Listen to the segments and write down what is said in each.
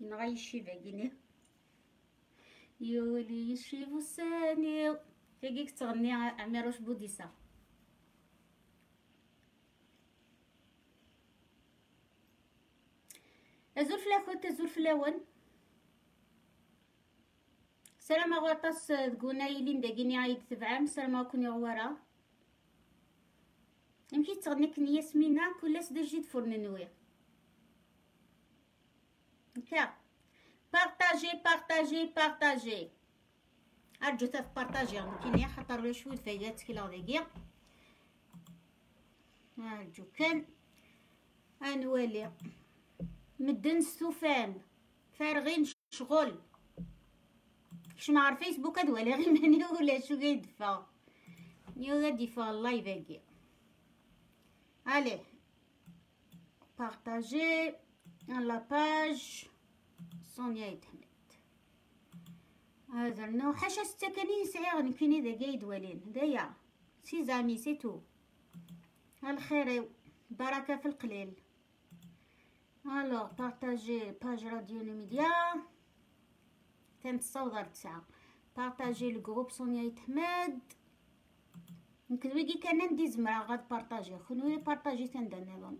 ينغي الشيفاكيني يولي يشيفو السانيو كيك تغني عميروش بوديسا. ازول فلاخوت ازول فلاون سلام غطاس تقولنا يلين داكيني عايد تبعام سلام كوني غوارا يمكن تغني كنيا سمينا كل سدا جيد فرن نويا هكا. بارطاجي بارطاجي بارطاجي ارجو تبارطاجي كينيا خاطر ولا شويه فايدات كيلا داكيا ارجو كان انوالي مدن ستوفان فارغين شغل كش ما عارف فيسبوك هاد ولا غير ماني ولا شو قايدفا نيو غادي فا اللايف هاكي. الي بارطاجي لا باج سونيا يتحمد هذا نو حاشا ستكني سعير نكيني ذا قايد ولين هدايا سي زامي سي تو الخير بركه في القليل. الو بارطاجي باج راديو ميديا تنتصور 9 بارطاجي الجروب سونيا يتحمد يمكن ويجي كان ندي زمرا غاد بارطاجي خنوي بارطاجي تندنا لون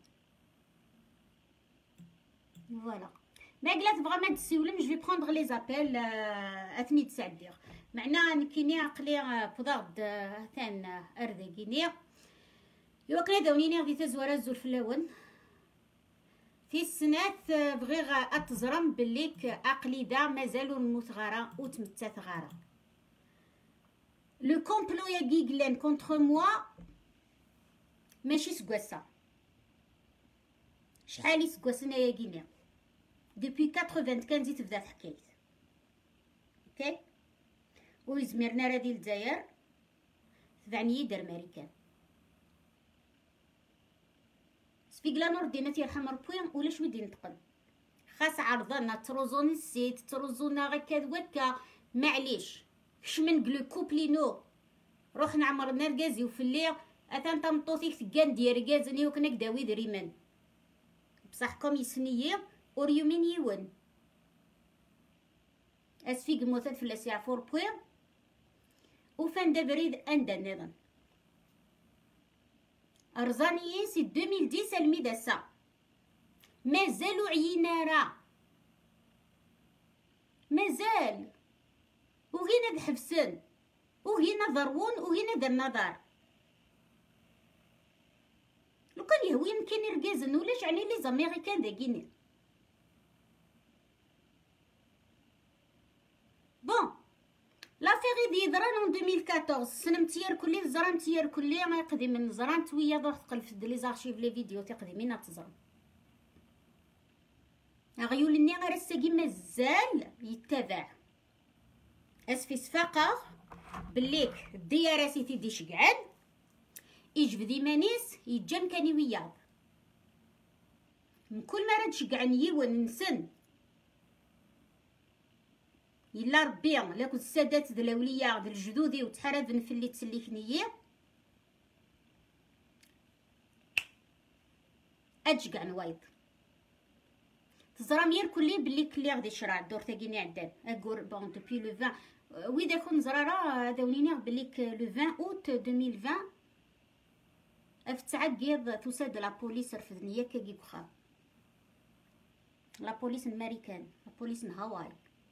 فوالا. ما قلت تبغى ما تسولم جو في بروندر لي زابيل اثني تسعدير معنا نكيني عقلي فضاد ثان اردكيني يوكنا داونيني غادي تزوار الزول في اللون في السنات بغي اتزرم بليك عقلي دا مازالو نموت غارة وتمتات غارة لو كومبلو يا كيغلان كونتر موا ماشي سكواسا شحالي سكواسنا يا كينيا depuis 80 كان زيد تبدا حكايت اوكي ويزمرنا راه ديال الجزائر تبعني يدير ماريكان سبيكلا نور ديما تيرحم ربي ولا شوي دي نتقن خاص عرضنا تروزوني السيت تروزونا غكا وكا معليش كش من كلو كوبلينو روح نعمرنا الكازي وفي الليل اتان تمطوطيك تكان ديال كازني وكنا كداوي دريمان بصح كوم يسنيه اوريومين يون اسفيق موتات في الاسيا فور بوين وفان دبريد اندا نظن ارزانيين سي 2010 الميداسا مازالو عينارا مازال وغينا دحبسن وغينا ضرون وغينا در نظر لو كان يهوي يمكن يركزن ولاش على لي زاميريكان داكيني بون لافيغي دي دران 2014 سنم تيار كلي زران تيار كلي ما يقدم من زران تويا ضغط تقلف لي زارشيف لي فيديو تقدمين تزران غيول ني غير الساقي مازال يتبع اسفي صفاقه بليك الدياراسي تيدي شقعان يجبد مانيس يتجن كاني وياض من كل مرة تشقعن يون نسن يلا ربي لا كنت السادات د الاولياء د الجدودي وتحرد في اللي تسليكنيه اتشقع نوايض تزرا مير كلي بلي كلي غادي يشرع الدور تاكيني عدان اكور بون دوبي لو 20 وي كون زرارا داونيني بليك لو 20 اوت 2020 افتعا كيض تساد لا بوليس رفدنيه كي بخا لا بوليس الامريكان لا بوليس هاواي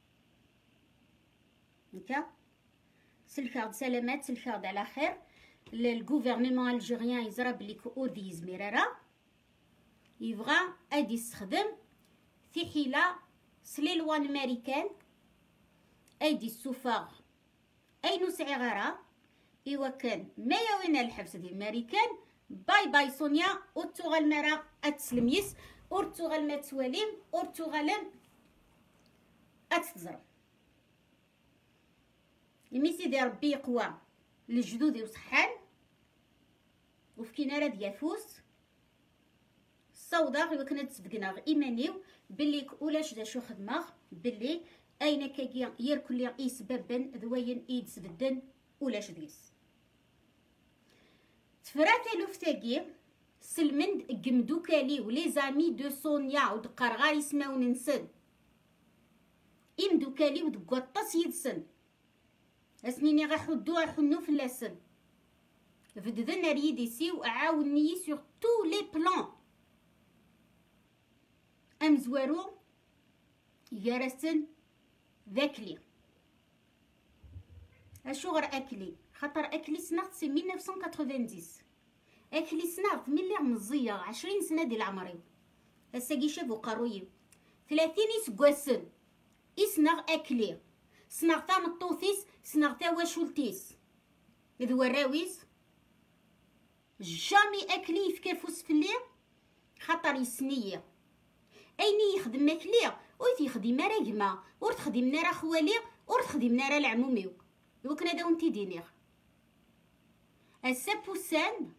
هكا سلكاد سلامات سلكاد على خير الغوفرنمون الجيريان يزرا بليك اودي زميرارا يبغى ادي يستخدم في حيله سليلوان امريكان ايدي السفاغ اي نسعي غرا ايوا كان ما يوينا الحبس ديال امريكان باي باي سونيا اورتوغال مرا اتسلميس اورتوغال ما تواليم اورتوغالم اتزرب يميسي دي ربي يقوى للجدود وصحان وفكينا راه ديافوس الصودا غير كنا تصدقنا ايمانيو بلي ولاش دا شو خدمه بلي اين كاكيا يركل لي سببا ذوين ايد سبدن ولاش ديس تفرات لوفتاكي سلمند قمدو كالي ولي زامي دو سونيا ودقار غا يسماو ننسد إمدوكالي ودقوطاس يدسن أسنيني غاحدو حنو في اللسن فدذن ريديسي وأعاوني سور تو لي بلان أمزوارو يارسن ذاكلي أشغر أكلي خاطر أكلي سنغت سي 1990 أكلي سنغت من اللي مزية 20 سنة ديال عمري أساقي شافو قرويي 30 سكواسن إسنغ أكلي سنغ تا مطوثيس سنغ تا واشولتيس إذ وراويس جامي أكلي يفكر فوس فلي خاطر يسنية أيني يخدم أكلي ويث يخدم راجما ور تخدم نارا خوالي ور تخدم نارا العموميو يوكنا داون تيدينيغ السابوسان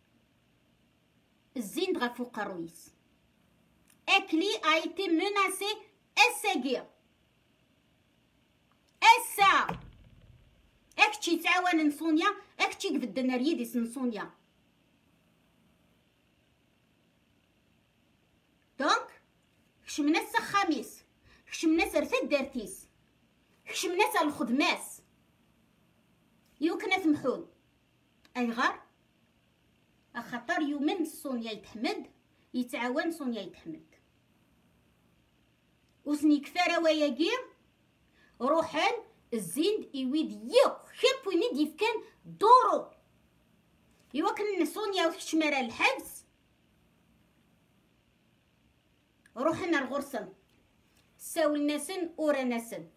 الزين دغا فوق الرويس أكلي a été menacé أساقي أسا أكتشي تعاون نصونيا أكتشي قفد ناريديس نصونيا دونك كشمنا السخاميس كشمنا سرثد دارتيس كشمنا الخدماس يوكنا ثمحون أي غار أخطر يومن صونيا يتحمد يتعاون صونيا يتحمد وسني كفارة وياقي روحان الزيند يويد يوك خيب وينيد يفكان دورو يوكن صونيا وحشمرا الحبس روحنا الغرسن ساول ناسن ورا ناسن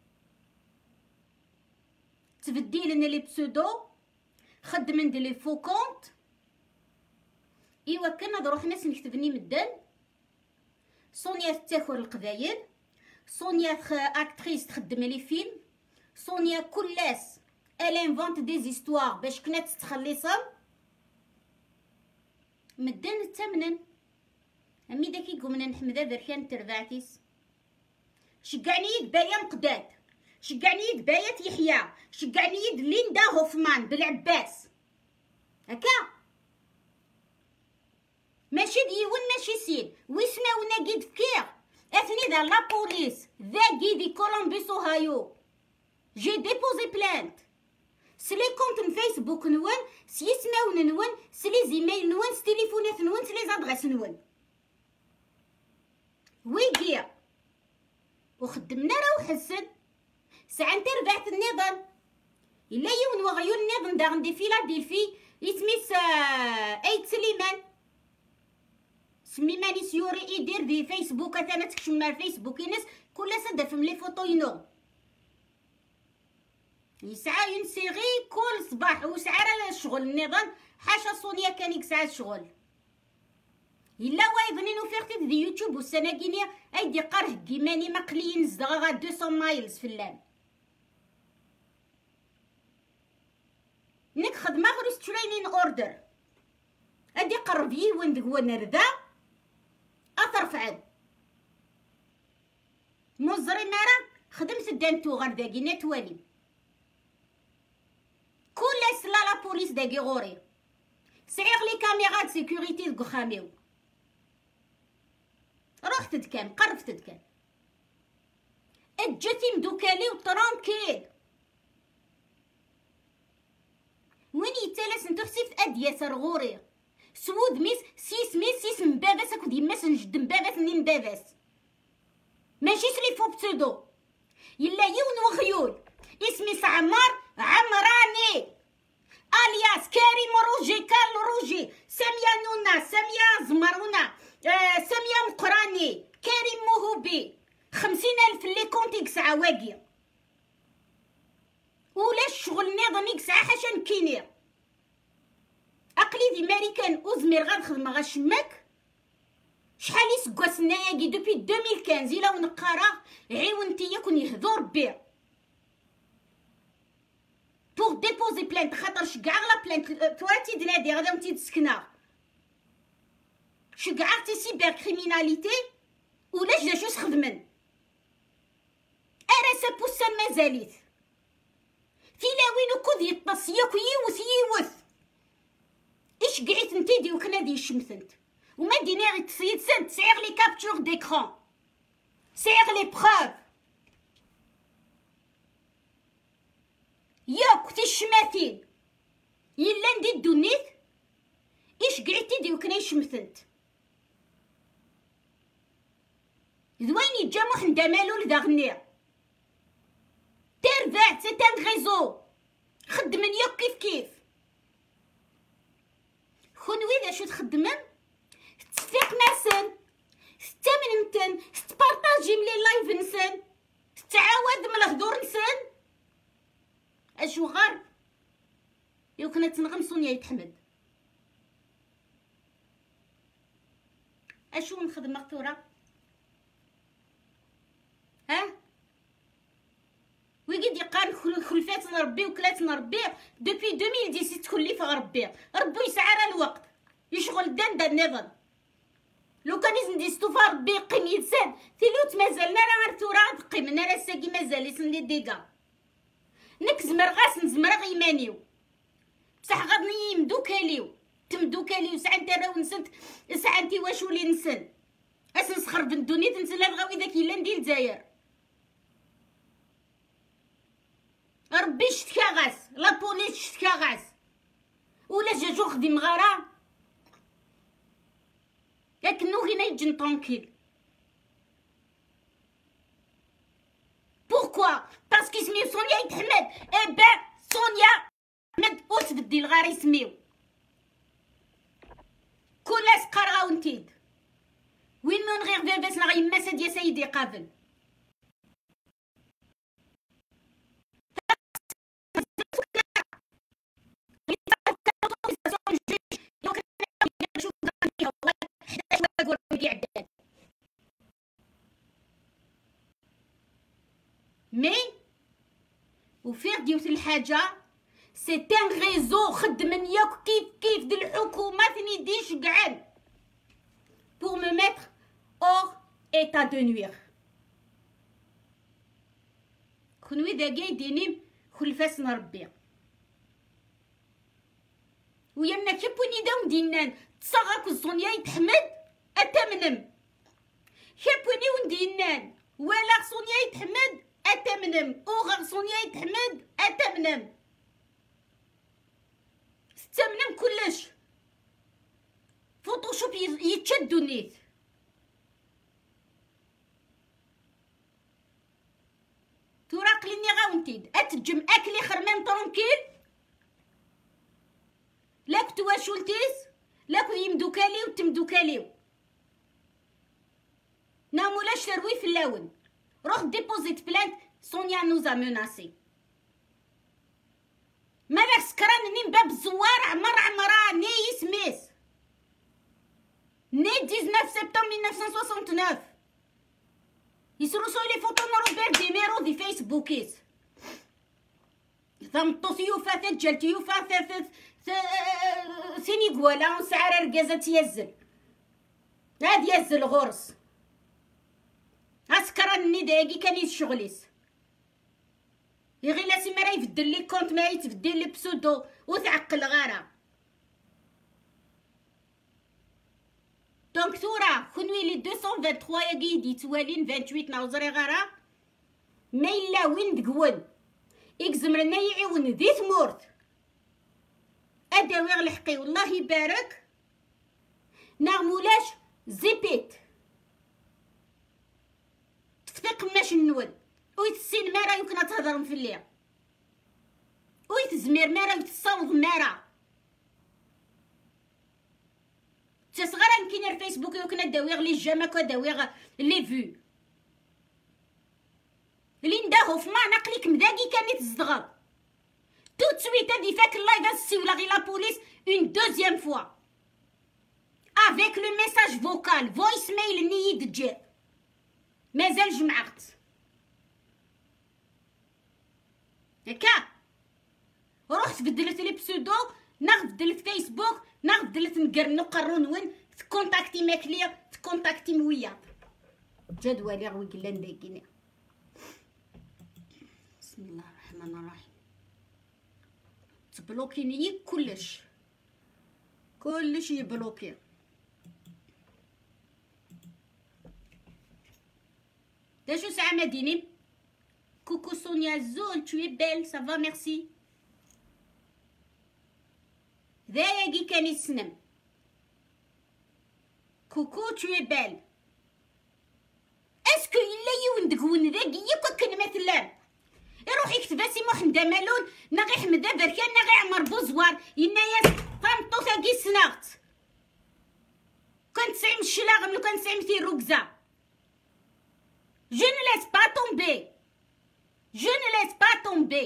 تبديلنا لي بسودو خدمن دي لي فو كونت ايوا كنا نروح ناس نكتبني مدن صونيا تاكل القبايل صونيا اكتريس تخدم لي فيلم صونيا كلاس الانفونت دي زيستوار باش كنا تتخلصهم مدن التمنن امي داكي قمنا نحمد بركان تربعتيس شقعني يد بايا مقداد شقعني يد بايا يحيى شقعني يد ليندا هوفمان بالعباس هكا ماشي ديون ماشي سين ويسماونا قيد فكير اثني ذا لا بوليس ذا قيدي كولومبوس اوهايو جي ديبوزي بلانت سلي كونت فيسبوك نون سيسماون نون سلي زيميل نون ستيليفونات نون سلي زادغاس نون ويجي وخدمنا راه وحسن ساعه انت ربعت النظام الا يون وغيون النظام دا غندي فيلادلفي يسميس ايت سليمان سميماني سيوري يدير في فيسبوك انا تكشم مع فيسبوك ينس كل سد فم لي فوطو ينو يسعى ينسيغي كل صباح وسعى راه الشغل النظام حاشا صونيا كان يسعى الشغل الا وايضني نوفيرتي دي يوتيوب والسناكينيا ايدي قره كيماني مقليين زغا 200 مايلز في اللام نك خدمه غير سترينين اوردر ادي قربي وين دغوا نردا اطرفعد مزري مارا خدمت دانتو غير داكي نتوالي كل سلا لا بوليس داكي غوري سعيغ لي كاميرا دو سيكوريتي دغ خاميو رحت دكان قرفت دكان اجتي مدوكالي وطرانكيل وين يتالس نتو خسيفت ادياس رغوري سود ميس سيس مباباس اكو ديماس نجد مباباس منين مباباس ماشي سلي فو بسودو يلا يون وخيول اسمي عمار عمراني الياس كريم روجي كارل روجي سامية نونا سامية زمرونا سامية مقراني كريم موهوبي 50,000 اللي كونتي كسعة واقي ولا الشغل نظامي كسعة حاشا نكيني اقلي دي ماريكان وزمير غنخدم غشمك شحال يسكواس ناياكي دوبي 2015 الا ونقرا عيونتي يكون يهضو ربي بوغ ديبوزي بلانت خاطر شكاع لا بلانت تواتي دلادي غادا ونتي تسكنا شكاع سيبر كريميناليتي ولاش داش خدمن ارا سابوسا مازاليت تيلاوين كود يطص ياك يوث ايش قعيت انتي دي وكنا دي الشمثنت وما ديني غي تصيد سنت سعيغ لي كابتور ديكران سعيغ لي بروف 30 يلا ندي الدنيت ايش قعدتي دي وكنا شمثنت ذوين يتجمع حندا مالو لداغني ترفعت سي تان غيزو خدمن ياك كيف كيف خونوي ذا شو تخدمن تسفيق ناسن ستامنمتن ستبارطاجي ملي لايف نسن ستعاود من الهدور نسن اشو غار يو كنا تنغم سونيا يتحمد اشو نخدم مقتورة ها ويقد يقال خلفات نربي وكلات نربي دوبي 2017 تخلف ربي ربي يسعى راه الوقت يشغل دان النظام لو كان يزنديستو فربي قيم يتسان تيلوت مازالنا راه ثورة قيمنا راه ساقي مازال يسندي ديكا نك زمرغاس نزمرغ يمانيو بصح غادني يمدوكاليو تمدوكاليو ساعه انت راه نسنت ساعه انت واش ولي نسن اسنسخر بالدنيا تنسلا نغاوي داك الا ندير الجزائر ربي شتكا غاس لا بوليس شتكا غاس ولا جاجو خدم غارة لكنو هنا يجن طونكيل بوركوا باسكو سميو سونيا يتحمد بان سونيا مد وتبدي الغار يسميو كل سقر غاونتيد وين من غير فيفاس لا غيما ساد يا سيدي قابل مي وفير ديوت الحاجه سي ان ريزو خدمن ياك كيف د الحكومه ثني ديش قعد pour me mettre hors état de nuire كونوي دا قايديني خلفاس نربي ويانا كيبوني داو دينان تصاغاك الزونيا يتحمد اتمنم كيبوني وندينان ولا سونيا يتحمد اتمنم اوغا سونيا يتحمد اتمنم ستمنم كلش فوتوشوب يتشدو نيت توراق ليني غاونتيد اتجم اكلي خرمان طرونكيل لاك تواشولتيس لاك يمدوكاليو وتمدوكاليو نامولاش تروي في اللون روح ديبوزيت بلانت سونيا نوزا مناسي مالا سكران نيم باب الزوار عمرا ني سميس ني 19 سبتمبر 1969 يسرسوا لي فوتو روبير ديميرو دي فيسبوكيس ثمطوس يوفا تجلت يوفا سيني قوالا سعر رقازة يزل هاد يزل غرس اسكران ني داقي كان يشغليس يغي لاسي مرا يفدل لي كونت ما يتفدل لي بسودو وتعقل غارة دونك ثورة كونوي لي 223 يا قيدي توالين 28 ناوزري غارة ما إلا وين دقون إكزم لنا يعيون ذي ثمورت أداوي الحقي والله يبارك نعمولاش زيبيت تفيق ماش النول ويتسين مارا يمكن تهضرن في الليل ويتزمير مارا ويتصاوض مارا تصغر كاين الفيسبوك يمكن داويغ لي جامك وداويغ لي فيو لين داهو في ما نقليك مداقي كان يتزدغر tout de suite هادي فاك اللايف السيولا غي لا بوليس اون دوزيام فوا افيك لو ميساج فوكال فويس ميل نيد تجي مازال جمعت هكا رحت بدلت لي بسودو ناخذ بدلت فيسبوك ناخذ بدلت نقرنو قرون وين تكونتاكتي ماكليا تكونتاكتي مويا جدولي غوي قلا نداكيني بسم الله الرحمن الرحيم تبلوكيني كلش يبلوكي دا شو ساعة مديني كوكو سونيا زول tu es belle ça va merci ذاياكي كان يسنم كوكو توي بال. اسكو الا يوندقون ذاكي يكو كان مثلا يروح يكتب اسي محمد مالون نغي حمد بركان نغي عمر بوزوار ينايا فامطو ثاقي سناغت كان تسعي من الشلاغم لو كان تسعي مثي ركزة. Je ne laisse pas tomber. Je ne laisse pas tomber.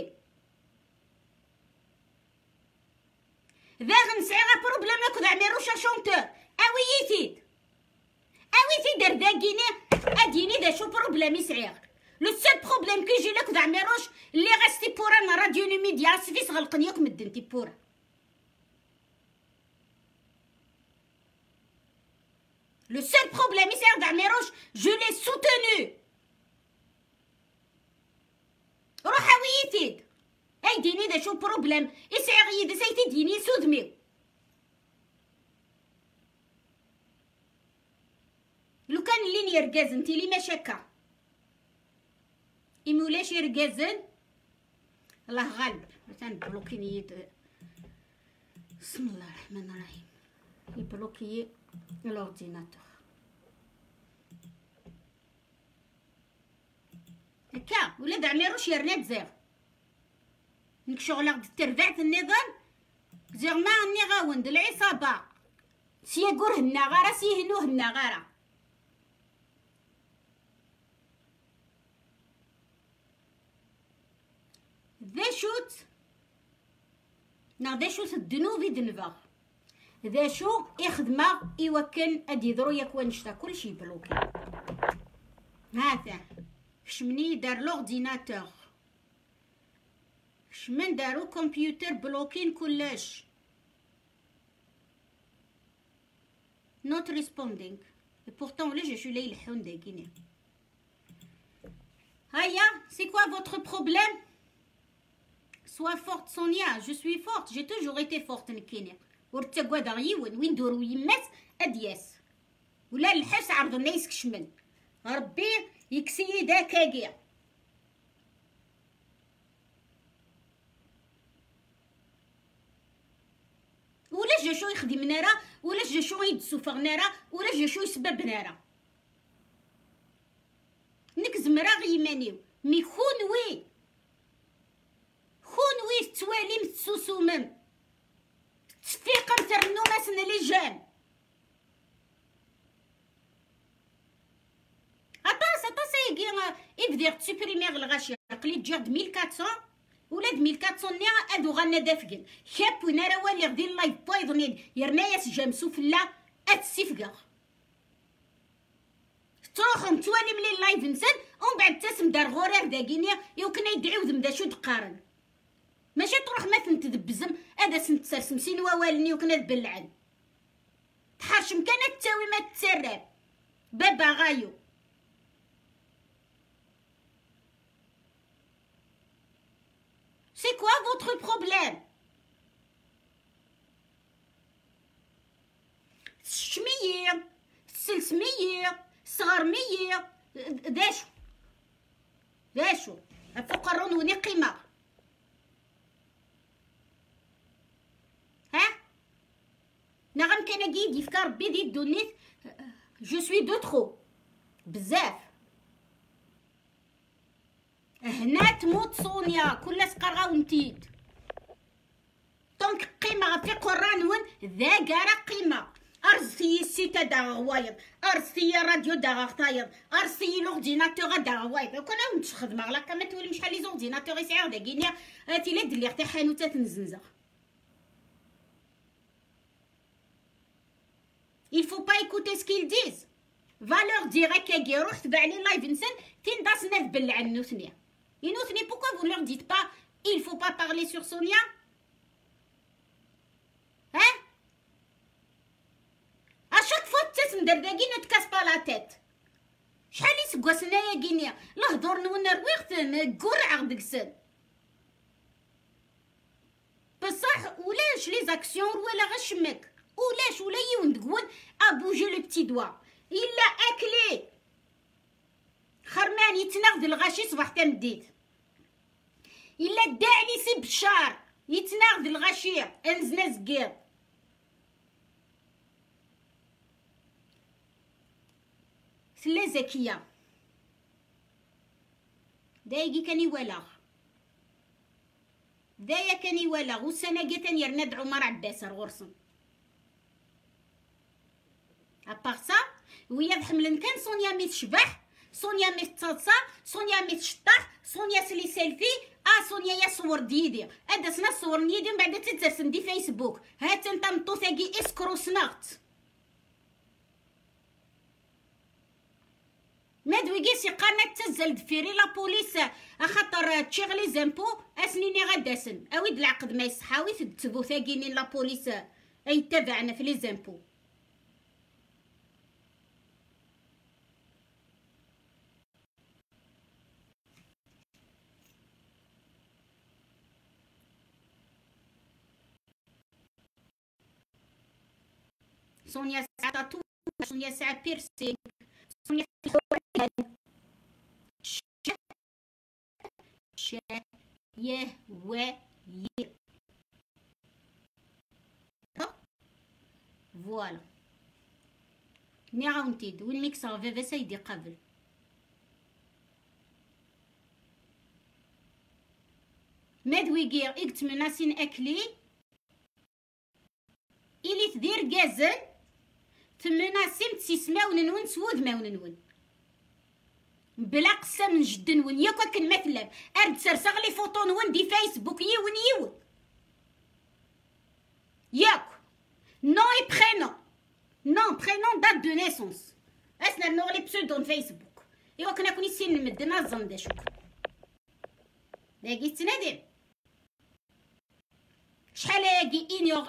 ذا غنسعي غا بروبليم ناكد عميروش شونتور اويتيد رداكيني اديني دا شو بروبليم يسعيغ. لو سول بروبليم كيجي لك دا عميروش اللي غاستي بورا نا راديو نيميديا سفيس غلقنيوك مدنتي بورا. Le seul problème ici à Dameroche, je l'ai soutenu. روح ويتيد اي ديني دا شو بروبليم يسعي غيد سيتي ديني سودمي. لو كان لين يرقاز انتي لي ما شكا يمولاش يرقازن الله غالب مثلا بلوكيني بسم الله الرحمن الرحيم يبلوكي l'ordinateur هكا ولاد عميروش يرنات زيغ نك شغل تربعت النظام زيغ ما اني غاوند العصابة سيقور هنا غارة سيهنو هنا غارة. ذا شوت نا ذا شوت الدنوفي دنفاغ ذا شو يخدمه يوكن ادي ذرويك ونشتا كلشي بلوكي. هذا شمني دار لورديناتور شمن دارو كمبيوتر بلوكين كلش not responding et pourtant là je suis là il حون داكيني. هيا c'est quoi votre problème? Sois forte Sonia, je suis forte, j'ai toujours été forte نكيني ورتقوا دا يون وين دورو يمات ادياس ولا الحس عرضو نايس كشمن ربي يكسي داكاكيا. ولا جا شو يخدم نارا ولا جا شو يدسو فغ نارا ولا جا شو يسبب نارا نك زمرا غيمانيو مي خونوي توالي متسوسومم تفيقم ترنو ماسن لي جان سايقي يبدي تسوبريميغ الغاشي قليت تجي 2400 ولا 2400 نيا ادو غانا دافقن خاب وين راه والي غدي اللايف بايضنين يرناياس جامسو فلا اتسيفكا تروحهم توالي ملي اللايف نسن ومن بعد تسم دار غورير داكينيا يمكن يدعيو ذم دا شو تقارن ماشي تروح ما تدبزم هذا سنت سرسمسين ووالني وكنا تبلعن تحرشم كانت تساوي ما تسرب بابا غايو. C'est quoi votre problème? شمية سلسمية صغرمية داشو فقرون وني قيمة ها نغم كان قيد يفكر بيدي الدنيت جو سوي دو ترو بزاف. هنا تموت سونيا كل سقرغا ونتيد دونك قيمة في قران ون ذا قارا قيمة ارسي السيتا دا غوايض ارسي راديو دا غطايض ارسي لورديناتور دا غوايض وكان نتخدم غلا كما تولي شحال لي زورديناتور يسعيو داكينيا هاتي لا دير لي حتى حانوتات نزنزا. il faut pas écouter ce qu'ils disent va leur dire كاكي روح تبع لي لايف نسن تين داسنا تبلع النوثنيا ينوثني pourquoi vous leur dites pas il faut pas parler sur Sonia hein à chaque fois تسم درداكين نتكاس با لا تيت شحال يسقوسنا يا كينيا الهضور نون رويخت كورع دكسن بصح ولاش لي زاكسيون ولا غشمك ولاش ولا يوندقون ابوجي لو بتي دوا الا اكلي خرمان يتناغد الغاشي صباح تمديت الا داعني سي بشار يتناغد الغاشي انزنا زقير تلا زكيه دايقي كاني دايا كاني وسنة جيتن يرند عمر عباس غرسن ابار سا ويا حملن كان سونيا ميت شبح سونيا ميت تصاصا سونيا ميت شطح سونيا سلي سيلفي سونيا يا صور ديدي ادا سنا صور نيدي من بعد تترسم دي فيسبوك هات انت مطوثاكي اسكرو سناغت مادويكي سي قناه تزل دفيري لا بوليس خاطر تشغلي زامبو اسنيني غاداسن اويد العقد ما يصحاوي تكتبو ثاقينين لا بوليس اي تبعنا في لي زامبو سونيا ساعة تاتو سونيا ساعة بيرسينغ سونيا يه و ي فوالا ني عاونتيد وين ميكسا فيفا سيدي قبل مادويكير اكت مناسين اكلي إلي تدير كازل تمناسين تسيسماون نون سود ماون نون بلا قسم جد نون ياك كنمثل ارد سرسغ لي فوطو نون دي فيسبوك يون ياك نو اي برينون دات دو نيسونس اسنا نغلي بسودون فيسبوك ايوا كنا كوني سين نمدنا الزنده شوك لاقي تنادم شحال لاقي انيور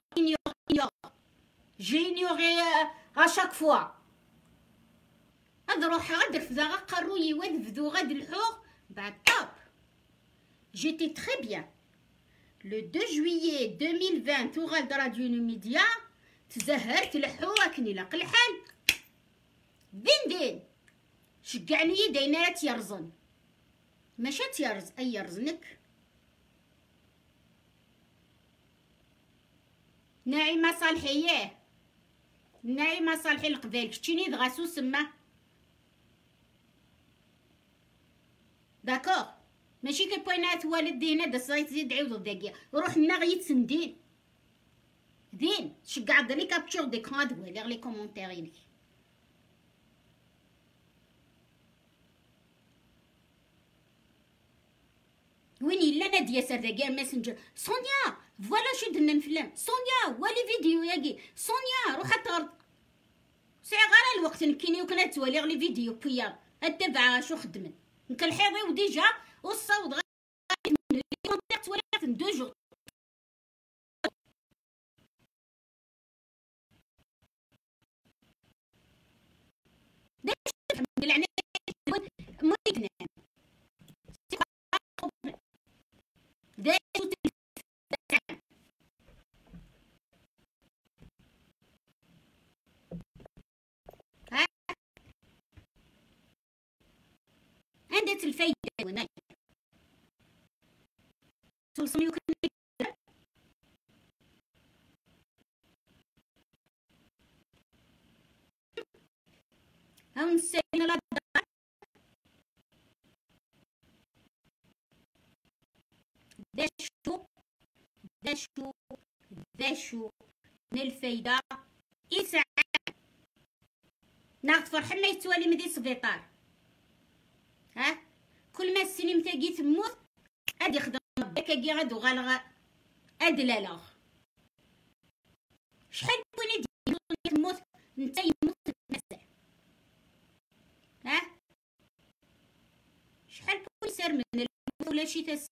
جي انيوغي اشاك فوا هاد روح غاد رفدا قروي واد فدو غاد الحوغ بعد طاب جيتي تري بيان لو 2 جويي 2020 توغال راديو ميديا تزهرت الحوغ كني لاق الحال دين شقعني داينا تيرزن ماشي تيرز اي يرزنك ناعمة صالحية ناعمة صالحي القبال كتشيني دغاسو سما داكوغ ماشي كبوينات والد دينا دا صايت زيد عاود داكيا روح لنا غيتسن دين شقع لي كابتشور ديكران دوالي لي كومونتير وين الا ناديه سرداكيا ماسنجر سونيا فوالا شي درنا نفلام سونيا والي فيديو ياكي سونيا روح تغرد ساعة غير الوقت نكيني وكنا توالي لي فيديو بيا اتبع شو خدمن نكل حيضي وديجا والصوت غير لي كونتاكت ولا 2 جور داك العناية مريض نام داك عندها الفايدة وناي توصل يمكن هاو نسينا لا داشو الفايدة إسعاد ناخد فرحة ما يتوالي مدي سبيطار ها كل ما السينما تاقي تموت ادي خدم ربك كي غادو غالغا ادلالا شحال وين تموت نتا يموت المساء ها شحال يسير من الموت ولا شي تسا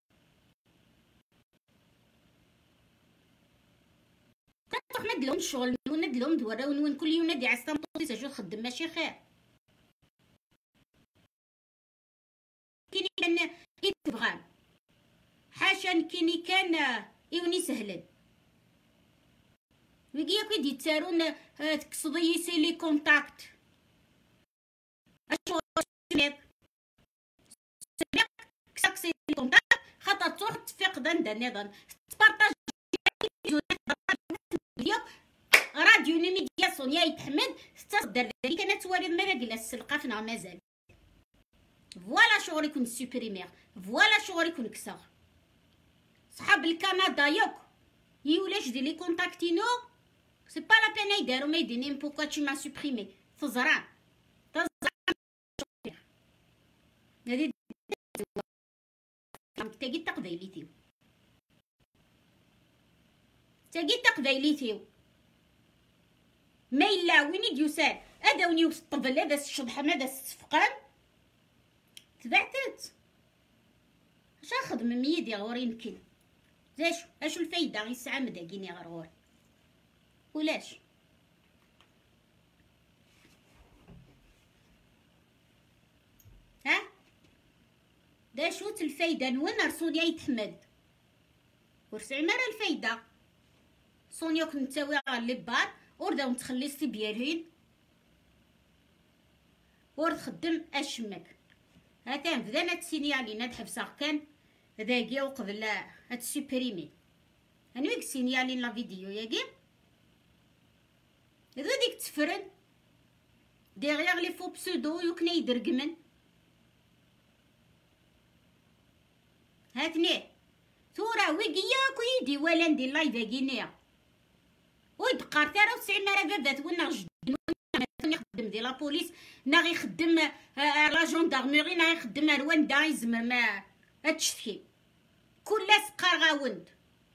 كنروح ندلهم الشغل وندلهم دوره ونون كل يوم نادي عسام طوطي سجل خدم ماشي خير كاين يتبغى حاشا كيني كان يوني سهلا ويجي كي ديتارون تقصدي يسيلي كونتاكت اشو سميت كساكسي كونتاكت خاطر تروح تفيق دندا نظن تبارطاج راديو نيميديا تا سونيا يتحمد تصدر ذلك انا توارد ما قلنا السلقافنا مازال فوالا شغل يكون سوبريمير فوالا شغل يكون كسر صحاب الكندا ياك يولاش دي لي كونتاكتينو سي با لا بين يدارو ما يديني بوكا تي ما سوبريمي تزرع هادي تاقي تقبايليتيو تاقي تقبايليتيو ما إلا وين يديوسال هذا وين يوصل الطبل هذا الشضحم هذا السفقان تبعتت اش نخدم ميدي غوري يمكن اشو الفايدة يسعى مداقيني غير غوري ولاش ها دا شوت الفايدة نوين سونيا يتحمد ورسعي مرة الفايدة سونيا كنت تساوي غير لي بار وردا نتخلي سيبيرين ورد خدم اشمك هاتا نبدا نتسينيالي نتحبسها كان داكيا وقبل هاد سوبريمي انا ويك سينيالي لا فيديو ياكي هذو ديك تفرن ديغيغ لي فو بسودو يوكنا يدرقمن هاتني ثورة ويقياك ويدي ولا ندير لايف اكينيا ويدقار ترى وتسعي مرة بابات ونا جد يخدم دي لا بوليس نا غيخدم لا جوندارميري نا يخدم رواندا يزم ما هادشتي كلها سقار غاوند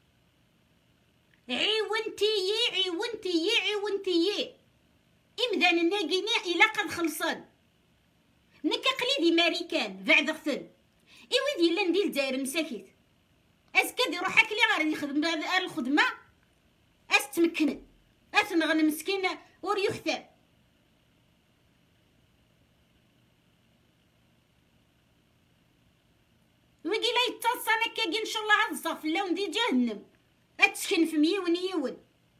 عيونتي امدان الناقيني الا قد خلصان نكا قليدي ماريكان بعد غثن ويدي الا ندير الجزائر مساكيت اسكا دي روحك لي غادي يخدم الخدمه استمكن اتنغن مسكين وريختار ويقي لا يتصل كاكي ان شاء الله عاد الصف اللون دي جهنم اتسكن في يون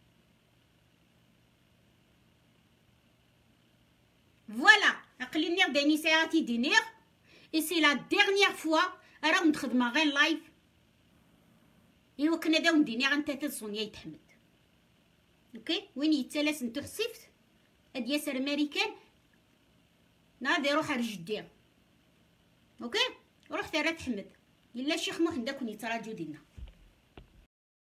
فوالا عقليني غداني ساعاتي دينيغ اي سي لا ديرنيير فوا راه نخدم غير لايف ايوا كنا داو نديني غنتا سونيا يتحمد اوكي وين يتسالس نتو حسيفت هاد ياسر امريكان ناضي روح رجديها اوكي روح ترى تحمد الا الشيخ محمد كون يتراجو دينا